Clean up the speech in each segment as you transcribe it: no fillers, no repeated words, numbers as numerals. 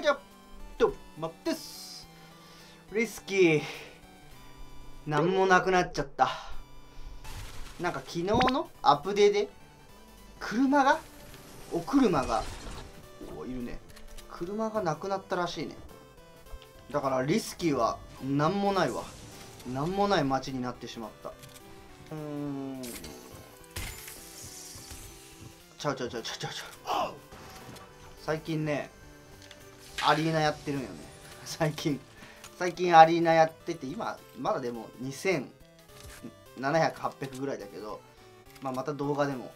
ちょっと待ってっす。リスキーなんもなくなっちゃった。なんか昨日のアップデでお車がいるね。車がなくなったらしいね。だからリスキーはなんもないわ。なんもない街になってしまった。ちゃう。最近ねアリーナやってるんよね。最近アリーナやってて、今まだでも2700、800ぐらいだけど、また動画でも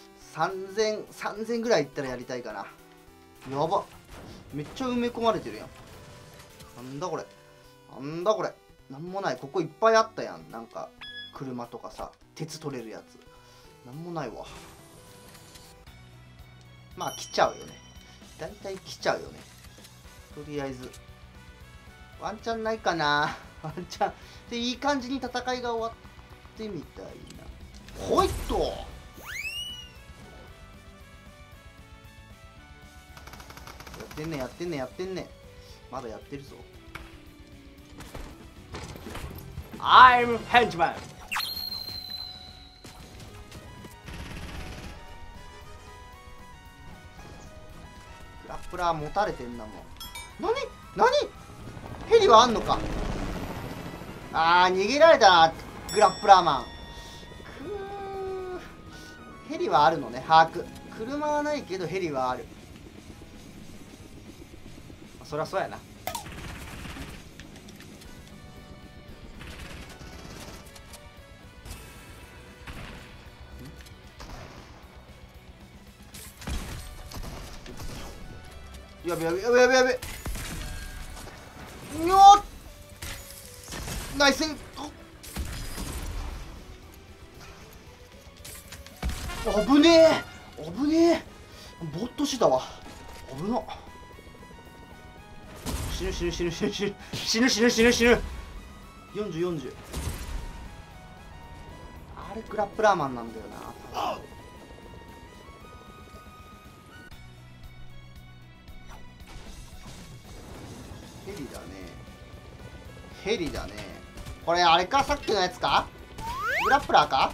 3000ぐらいいったらやりたいかな。やば、めっちゃ埋め込まれてるやん。なんだこれなんもない。ここいっぱいあったやん。なんか車とかさ、鉄取れるやつなんもないわ。来ちゃうよね。大体来ちゃうよね。とりあえずワンチャンないかな。ワンチャンでいい感じに戦いが終わってみたいな。ほいっとやってんね。まだやってるぞ。I'm Henchman。 グラップラー持たれてんだもん。何ヘリはあんのか。逃げられたな、グラップラーマン。ヘリはあるのね。把握。車はないけどヘリはある。そりゃそうやな。やべ。よっ、ナイス。危ねえ。ぼっとしてたわ。危な。死ぬ。40。あれグラップラーマンなんだよな。ヘリだね。これあれか、さっきのやつか、グラップラーか。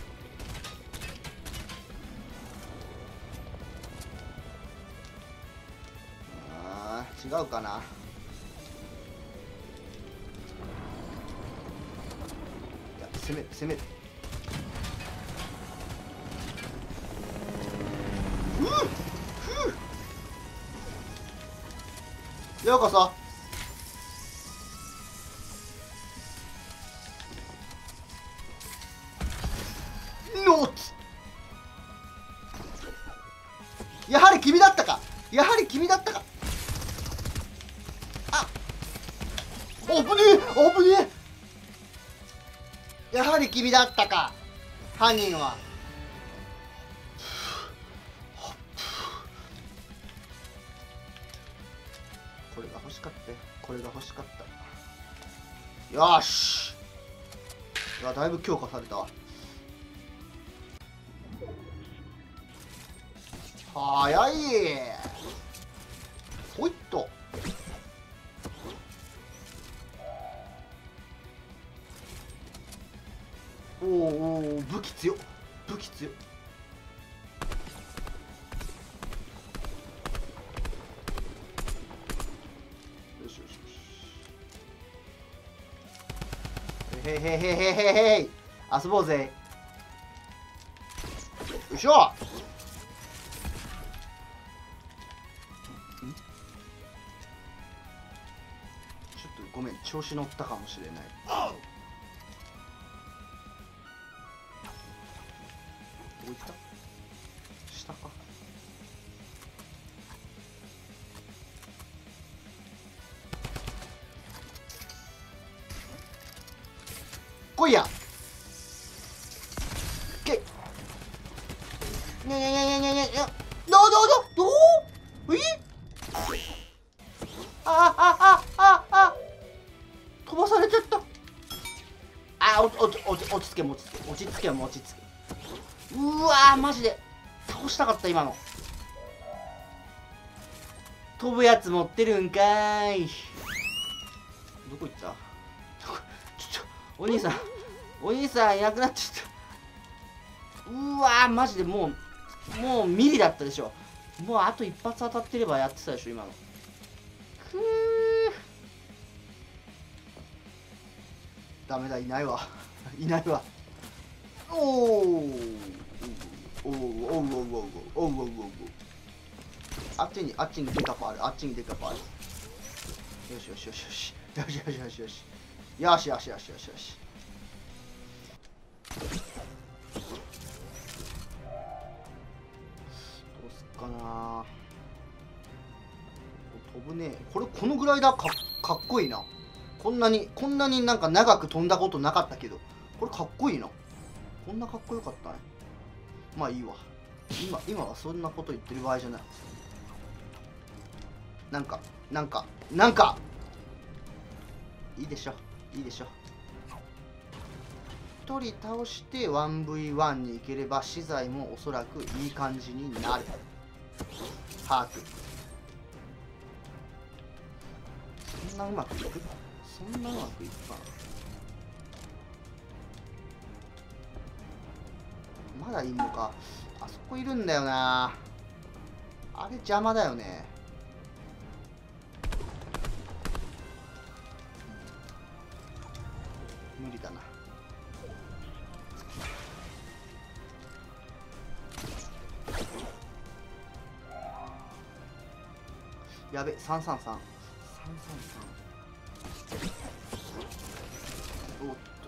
違うかな。いや、攻める。ようこそ。ノーツ。やはり君だったか。危ねえ。やはり君だったか、犯人は。これが欲しかった。よし。いや、だいぶ強化されたわ。早い。ほいっと。お、武器強っ。よし。へい遊ぼうぜ。よいしょ。ちょっとごめん、調子乗ったかもしれない。どこ行った？下か。来いや。け。どう？飛ばされちゃった。落ち着け。うわー、マジで倒したかった今の。 飛ぶやつ持ってるんかーい。どこ行った？お兄さんいなくなっちゃった。うわー、マジでもうミリだったでしょ。もうあと一発当たってればやってたでしょ今の。くー、ダメだ、いないわいないわ。おおおおおおおおおおお、あっちにデカパール、あっちにデカパール。よしよしよしよしよしよしよしよしよしよしよしよしよし。どうすっかな。飛ぶね。このぐらいだ。かっこいいな。こんなになんか長く飛んだことなかったけど、これかっこいいな。こんなかっこよかったね。まあいいわ。今はそんなこと言ってる場合じゃない。なんかいいでしょ。1人倒して 1v1 に行ければ資材もおそらくいい感じになる。把握。そんなうまくいくかな。まだいんのか。あそこいるんだよな。あれ邪魔だよね。無理だな。やべ、333。おっと。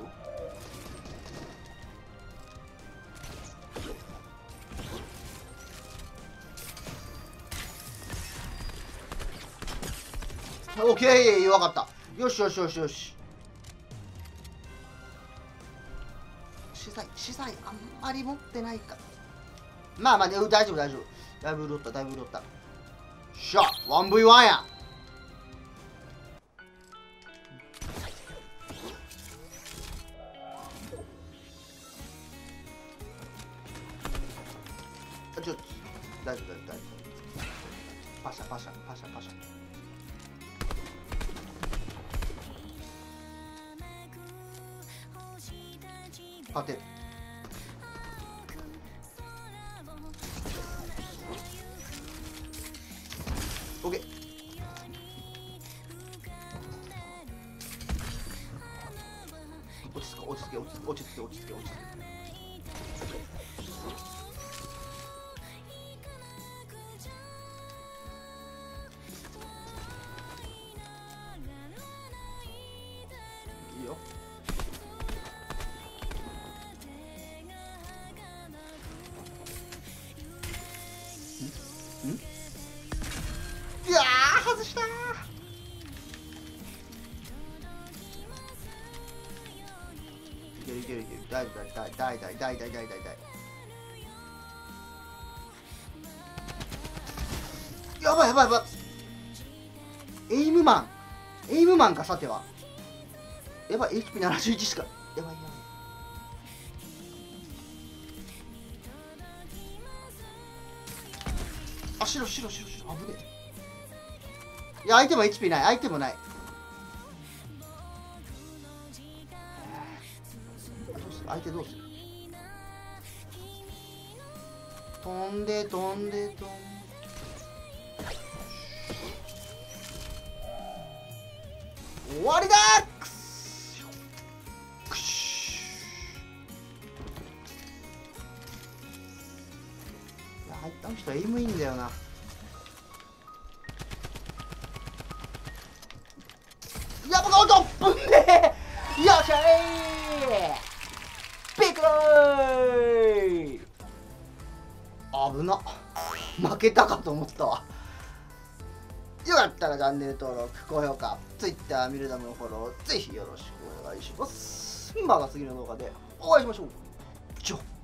オッケー、弱かった。よしよしよしよし。資材あんまり持ってないか。まあまあ、ね、大丈夫。だいぶ潤った。しゃ 1v1 や。ちょっと大丈夫。パシャ。勝てる。オッケー。落ち着け。いいよ。いやー、外したー。いける。大。やばい。エイムマンか、さては。やばい、HP71 しか。やばい。あ、白。危ねえ。いや、相手も HP ない。相手もない。相手どうする。飛んで終わりだー。いや、入った人エイムいいんだよな。やばかったぶんねえ。よっしゃー。ピクロー。危な。負けたかと思ったわ。よかったらチャンネル登録、高評価、Twitter、ミルダムのフォロー、ぜひよろしくお願いします。また次の動画でお会いしましょう。